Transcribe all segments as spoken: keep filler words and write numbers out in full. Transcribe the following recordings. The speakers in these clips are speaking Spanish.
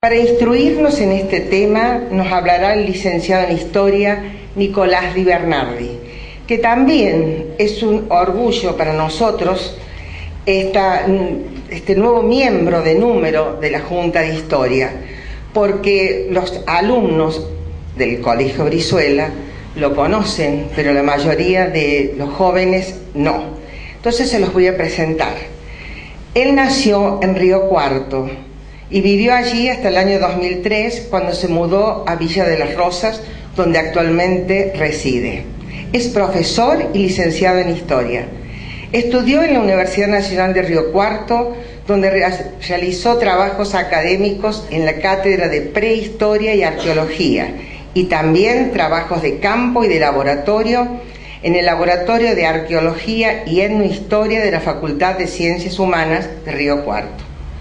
Para instruirnos en este tema nos hablará el licenciado en Historia Nicolás Di Bernardi, que también es un orgullo para nosotros esta, este nuevo miembro de número de la Junta de Historia, porque los alumnos del Colegio Brizuela lo conocen, pero la mayoría de los jóvenes no. Entonces se los voy a presentar. Él nació en Río Cuarto y vivió allí hasta el año dos mil tres, cuando se mudó a Villa de las Rosas, donde actualmente reside. Es profesor y licenciado en Historia. Estudió en la Universidad Nacional de Río Cuarto, donde realizó trabajos académicos en la Cátedra de Prehistoria y Arqueología, y también trabajos de campo y de laboratorio en el Laboratorio de Arqueología y Etnohistoria de la Facultad de Ciencias Humanas de Río Cuarto.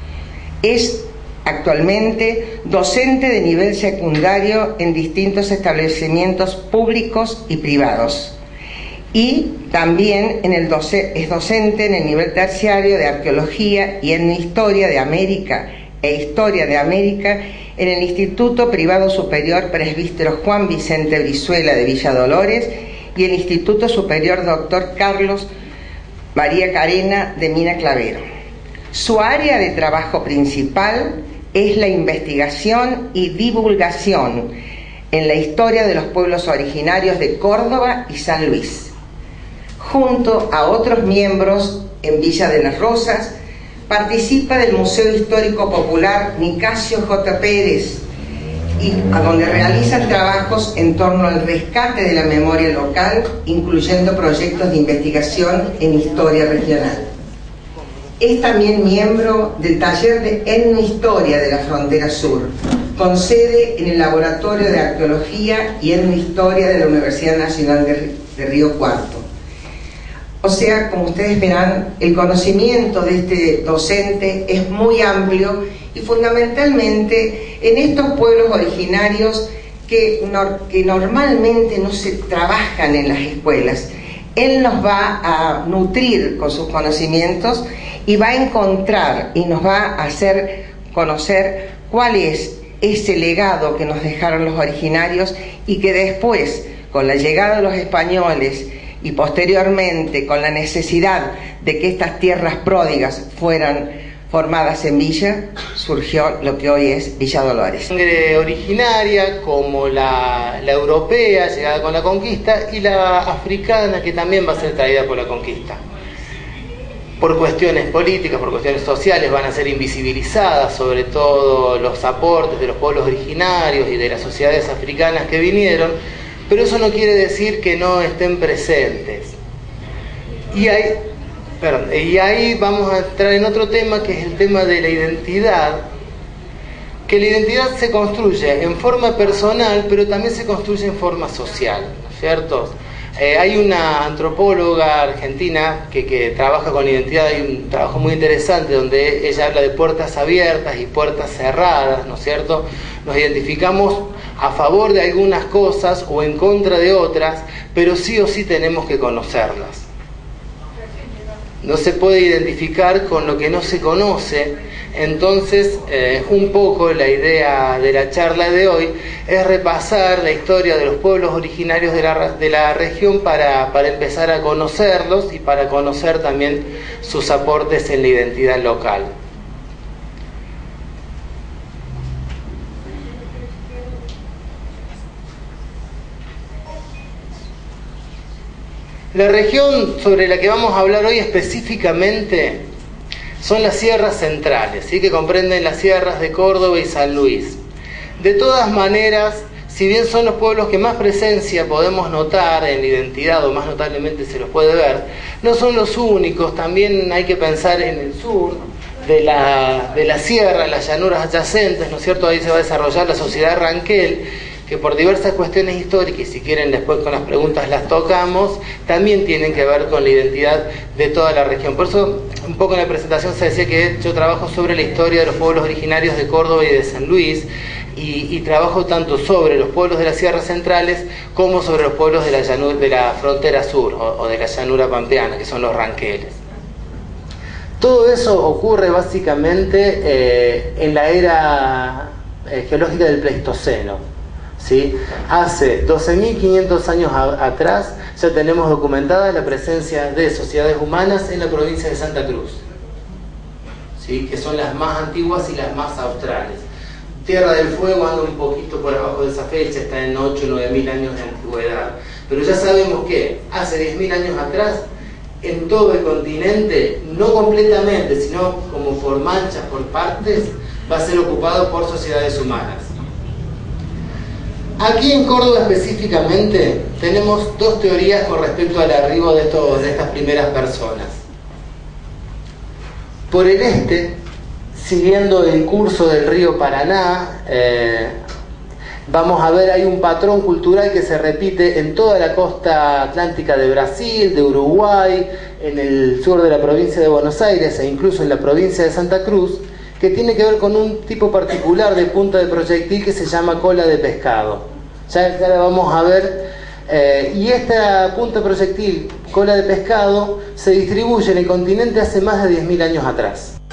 Es actualmente docente de nivel secundario en distintos establecimientos públicos y privados. Y también en el doce, es docente en el nivel terciario de Arqueología y Etnohistoria de América e Historia de América en el Instituto Privado Superior Presbítero Juan Vicente Brizuela de Villa Dolores y el Instituto Superior Doctor Carlos María Carena de Mina Clavero. Su área de trabajo principal es la investigación y divulgación en la historia de los pueblos originarios de Córdoba y San Luis. Junto a otros miembros en Villa de las Rosas, participa del Museo Histórico Popular Nicasio J. Pérez, y a donde realizan trabajos en torno al rescate de la memoria local, incluyendo proyectos de investigación en historia regional. Es también miembro del Taller de Etnohistoria de la Frontera Sur, con sede en el Laboratorio de Arqueología y Etnohistoria de la Universidad Nacional de, de Río Cuarto. O sea, como ustedes verán, el conocimiento de este docente es muy amplio y fundamentalmente en estos pueblos originarios que, no, que normalmente no se trabajan en las escuelas. Él nos va a nutrir con sus conocimientos y va a encontrar y nos va a hacer conocer cuál es ese legado que nos dejaron los originarios y que después, con la llegada de los españoles y posteriormente con la necesidad de que estas tierras pródigas fueran formadas en Villa, surgió lo que hoy es Villa Dolores. Sangre originaria como la, la europea, llegada con la conquista, y la africana, que también va a ser traída por la conquista. Por cuestiones políticas, por cuestiones sociales, van a ser invisibilizadas, sobre todo los aportes de los pueblos originarios y de las sociedades africanas que vinieron, pero eso no quiere decir que no estén presentes. Y ahí, perdón, y ahí vamos a entrar en otro tema, que es el tema de la identidad, que la identidad se construye en forma personal, pero también se construye en forma social, ¿no es cierto? Eh, hay una antropóloga argentina que, que trabaja con identidad, hay un trabajo muy interesante donde ella habla de puertas abiertas y puertas cerradas, ¿no es cierto? Nos identificamos a favor de algunas cosas o en contra de otras, pero sí o sí tenemos que conocerlas. No se puede identificar con lo que no se conoce. Entonces, eh, un poco la idea de la charla de hoy es repasar la historia de los pueblos originarios de la, de la región para, para empezar a conocerlos y para conocer también sus aportes en la identidad local. La región sobre la que vamos a hablar hoy específicamente son las sierras centrales, ¿sí? Que comprenden las sierras de Córdoba y San Luis. De todas maneras, si bien son los pueblos que más presencia podemos notar en la identidad, o más notablemente se los puede ver, no son los únicos. También hay que pensar en el sur de la, de la sierra, las llanuras adyacentes, ¿no es cierto? Ahí se va a desarrollar la sociedad Ranquel, que por diversas cuestiones históricas, y si quieren después con las preguntas las tocamos, también tienen que ver con la identidad de toda la región. Por eso, un poco en la presentación se decía que yo trabajo sobre la historia de los pueblos originarios de Córdoba y de San Luis, y, y trabajo tanto sobre los pueblos de las sierras centrales como sobre los pueblos de la, llanura, de la frontera sur, o, o de la llanura pampeana, que son los ranqueles. Todo eso ocurre básicamente eh, en la era eh, geológica del Pleistoceno, ¿sí? Hace doce mil quinientos años a, atrás ya tenemos documentada la presencia de sociedades humanas en la provincia de Santa Cruz, ¿sí? Que son las más antiguas y las más australes. Tierra del Fuego anda un poquito por abajo de esa fecha, está en ocho o nueve mil años de antigüedad. Pero ya sabemos que hace diez mil años atrás, en todo el continente, no completamente, sino como por manchas, por partes, va a ser ocupado por sociedades humanas. Aquí en Córdoba específicamente tenemos dos teorías con respecto al arribo de, estos, de estas primeras personas. Por el este, siguiendo el curso del río Paraná, eh, vamos a ver, hay un patrón cultural que se repite en toda la costa atlántica de Brasil, de Uruguay, en el sur de la provincia de Buenos Aires e incluso en la provincia de Santa Cruz, que tiene que ver con un tipo particular de punta de proyectil que se llama cola de pescado. Ya, ya la vamos a ver. Eh, y esta punta de proyectil, cola de pescado, se distribuye en el continente hace más de diez mil años atrás.